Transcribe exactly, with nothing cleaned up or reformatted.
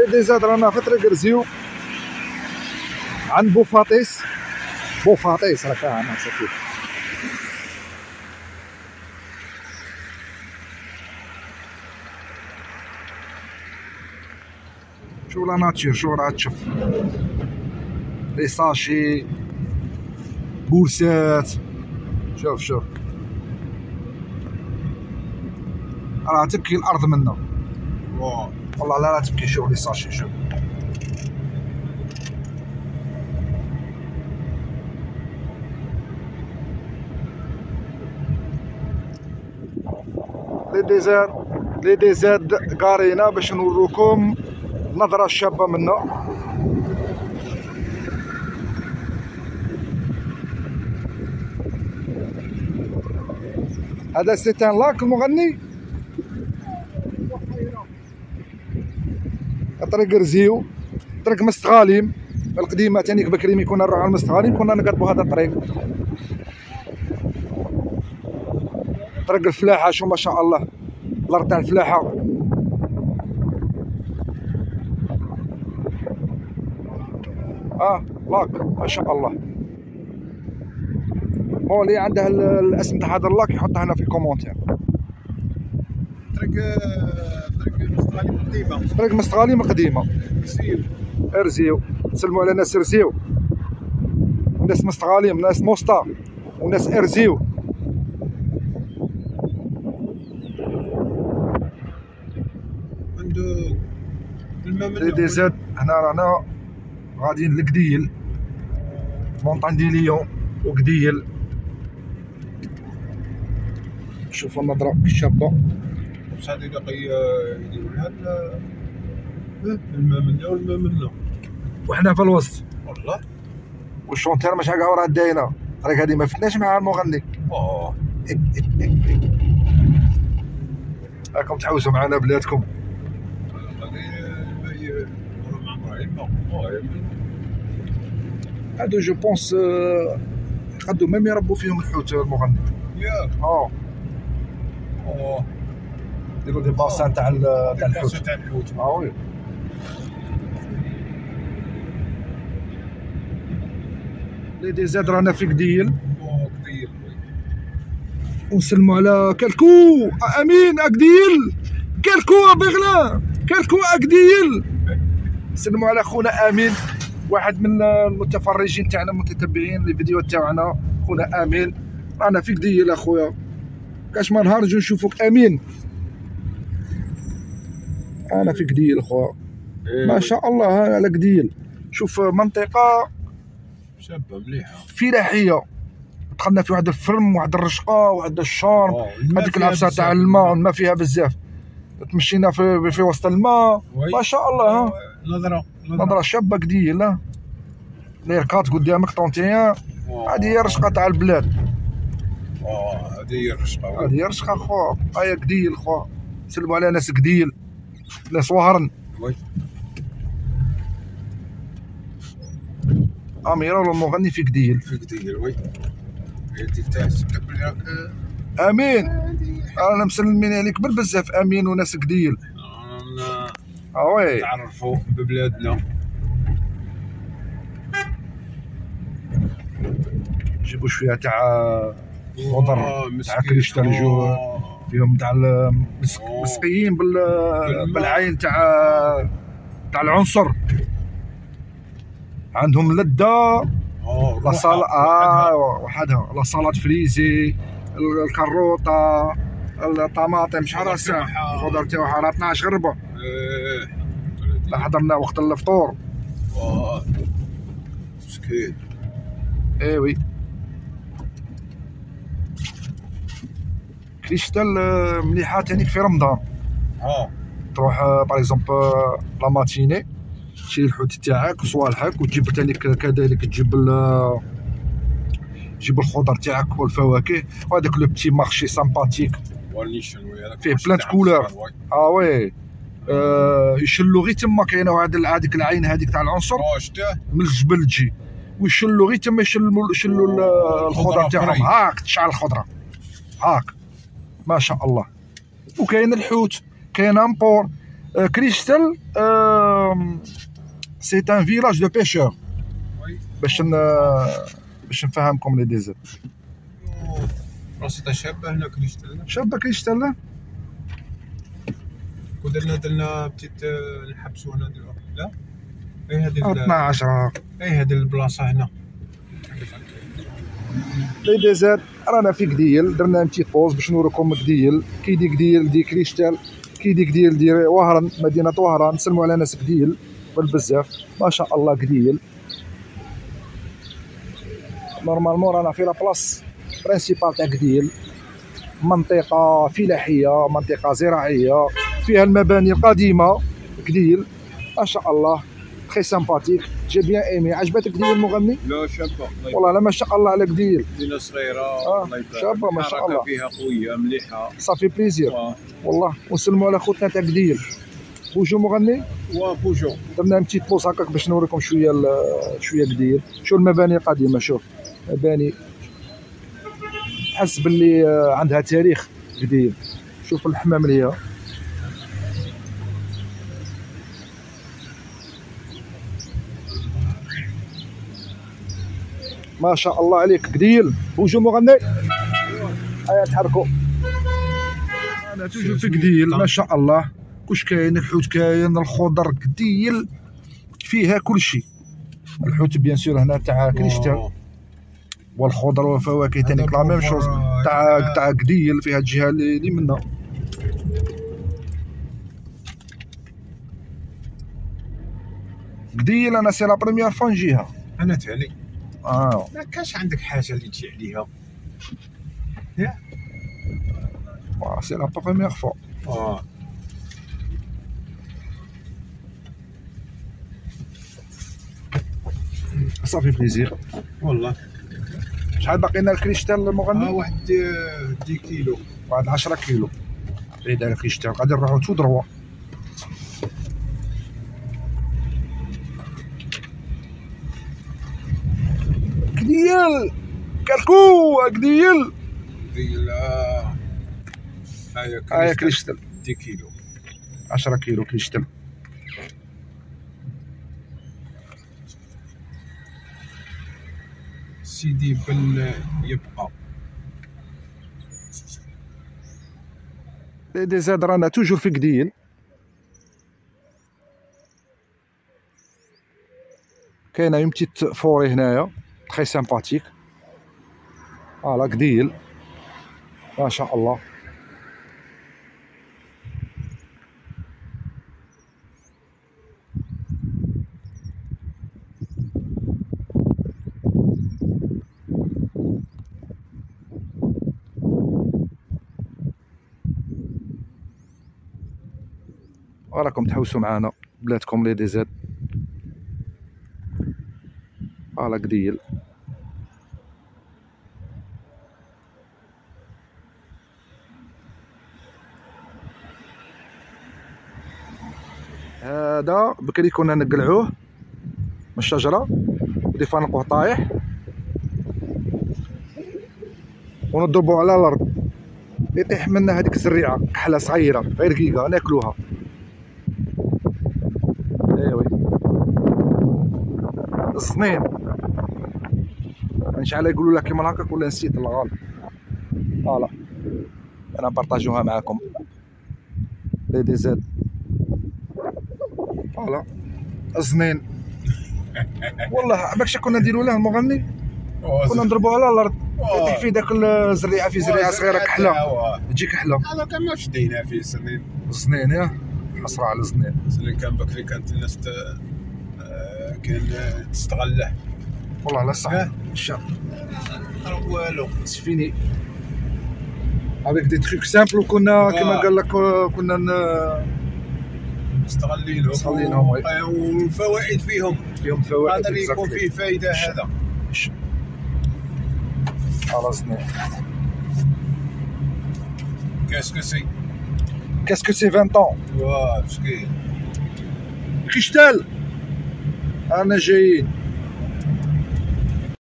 لي ديزاد رانا في طريق رزيو عند بوفاطيس. بوفاطيس راك فاهم مساكين. شو لا ناتشر، شو راه تشوف لي ساشي بورسات. شوف شوف راه تبكي الارض منا والله. لا لا تبكي. شوف لي ساشي. شوف لي ديزير لي ديزاد قارينا باش نوروكم نظرة شابة منا. هذا سيتان لاك المغني. طريق رزيو، طريق مستغاليم القديمة تاني بكري ملي كنا نروحو على المستغاليم كنا نقربو هذا الطريق. طريق الفلاحة. شو ما شاء الله الأرض تاع الفلاحة. اه لاك ما شاء الله. هو اللي عنده الاسم تاع هذا اللاك يحطه هنا في الكومونتير. طريق طريق مستغاليم قديمة. طريق مستغاليم قديمة. رزيو. رزيو. نسلموا على ناس رزيو، ناس مستغاليم، ناس موسطا، وناس ارزيو. عنده الماء من لي ديزاد. هنا رانا غاديين لقديل، مونطان دي ليون وقديل. شوفوا النظرة الشابة. بصح هادي باقي يديروا لها الماء منا والماء منا وحنا في الوسط والله. والشونتير ماشي هكا وراه داينه. الطريق هادي ما فتناش مع المغني. اه راكم تحوسوا معنا بلادكم. هادو جو بونس يقدو ميم يربوا فيهم الحوت المغني. ياك. اه اه يديروا دي باسان تاع تاع الحوت. تاع الحوت. اه وي. لي ديزاد رانا في قديل. اه قديل. ونسلموا على كالكو. امين اقديل. كالكو بغلا. كالكو اقديل. نسلموا على خونا امين، واحد من المتفرجين تاعنا المتتبعين للفيديو تاعنا. خونا امين رانا في قديل اخويا. كاش ما نهار نجو نشوفوك امين. انا في قديل اخويا. ما شاء الله على قديل. شوف منطقه شابه مليحه فلاحيه. دخلنا في واحد الفرم، واحد الرشقه، واحد الشارم. هذيك العفسه تاع الماء، الماء فيها بزاف. تمشينا في في وسط الماء. ما شاء الله. نظره نظره شابه قديل. ليركات قدامك طونتيان. هذه هي الرشقه تاع البلاد. اه هذه هي الرشقه. هذه هي الرشقه خو. هيا قديل خو. سلموا على ناس قديل، ناس وهرن. وي اميره المغني في قديل. في قديل. وي هادي تاع السكابل ياك. امين انا مسلمين عليك بالبزاف امين وناس قديل. اه وي تعرفوا ببلادنا. جيبوا شويه تاع خضر تاع كريش تاع الجوع فيهم تاع مسقيين بال بالعين تاع تاع العنصر. عندهم لده. لا صال اه وحدها لا صالات فريزي، الكروطه، الطماطم شحال راه الساعه الخضر تاعها راه اثناش غربه. ايه لا حضرنا وقت الفطور. واه مسكين. ايه وي كريستال مليحه تانيك في رمضان. اه تروح باغ اكزومبل لا ماتيني تشري الحوت تاعك وصوالحك، وتجيب تانيك كذلك تجيب تجيب الخضر تاعك والفواكه، وهذاك لو بتي مارشي سامباتيك فيه بلان كولور. اه وي آه يشلو غير تما. كاينه واحد هذيك العين هذيك تاع العنصر من الجبل تجي ويشلو غير تما. يشلو يشلو الخضر تاعهم هاك تشعل الخضره هاك ما شاء الله. وكاين الحوت، كاين امبور، كريستال سي ان فيلاج دو بيشور، باش باش نفهمكم لي ديزير. راسها شابه هنا كريستال، شابه كريستال. ودرنا درنا بتيت نحبسو هنا دابا. لا اي هذه اثنا عشر، اي هذه البلاصه هنا لي ديزير. رانا في قديل، درنا ان بتيت بوز باش نوريكم قديل. كي دي قديل دي كريستال، كي دي قديل دي وهران، مدينه وهران. نسلموا على ناس قديل بالبزاف ما شاء الله. قديل نورمالمون رانا في لابلاص برينسيبال تاع قديل، منطقه فلاحيه، منطقه زراعيه، فيها المباني القديمه. قديل ما شاء الله تري سامباتيك، جي بيان ايمي. عجبتك قديل المغني؟ لا شابه والله لا ما شاء الله على قديل. مدينه صغيره آه شابه ما شاء الله، فيها قويه مليحه، صافي بليزير آه. والله. ونسلموا على خوتنا تاع قديل. بوجو مغني وا بوجو. درنا بتيت بوز هكاك باش نوريكم شويه شويه قديل. شوف المباني القديمه، شوف مباني تحس باللي عندها تاريخ قديم. شوف الحمام ليها ما شاء الله عليك. قديل بوجو مغني. هيا تحركوا. انا توجو في قديل ما شاء الله. كلش كاين، الحوت كاين، الخضر. قديل فيها كل شيء. الحوت بيان سور هنا تاع كريستال، والخضر والفواكه تاني لا ميم شوز تاع تاع قديل فيها الجهه اللي منا. قديل انا سي لا بروميير فوا نجيها انا تالي. اه ما كاش عندك حاجه اللي تجي عليها؟ يا واه سي لا بروميير فوا. اه صافي بليزير والله. شحال باقي لنا الكريستال المغني؟ اه واحد دي كيلو، واحد عشرة كيلو بعيد على الكريستال. غادي نروحو تو دروا. قديل كركو. قديل قديل. اه هايا كريستال دي كيلو، عشرة كيلو كريستال. سيدي بن يبقى. دي زاد رانا توجور في قديل. كاينه اون بتيت فوري هنايا تري سامباتيك. فوالا قديل ما شاء الله. وراكم تحوسوا معانا بلادكم لي دي زاد. فوالا قديل. هذا بكري كنا نقلعوه من الشجره ودي فنلقوه طايح ونضربوه على الارض يطيح منا هذيك الزريعه كحله صغيره غير رقيقه ناكلوها. ايوي الصنين شحال يقولوا لك كيما هكاك ولا نسيت الله غالب. فوالا انا بارطاجوها معاكم لي دي زاد. فوالا الزنين والله باش كنا نديرو له المغني كنا نضربوه على الارض يطيح في داك الزريعه في زريعه صغيره كحله تجي كحله. هذا كان ما شدينا فيه سنين. الزنين يا حسره على الزنين. سنين كان بكري كانت الناس كان تستغله والله لا صح الشاب والو سفيني افيك دي تروك سامبل. وكنا كما قال لك كنا مستغلينهم مستغلينهم والفوائد فيهم فيهم فوائد. هذا يكون فيه فائده. هذا خلاص زنين. كاسكو سي كاسكو سي عشرين طون. واه مسكين كريستال انا جايين